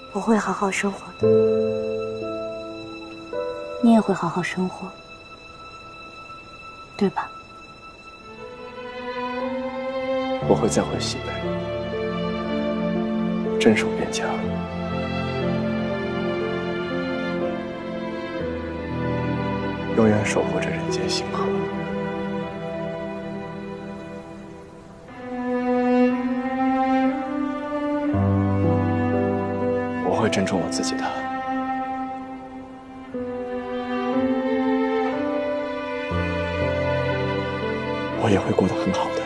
我会好好生活的，你也会好好生活，对吧？ 我会再回西北，镇守边疆，永远守护着人间星河。我会珍重我自己的，我也会过得很好的。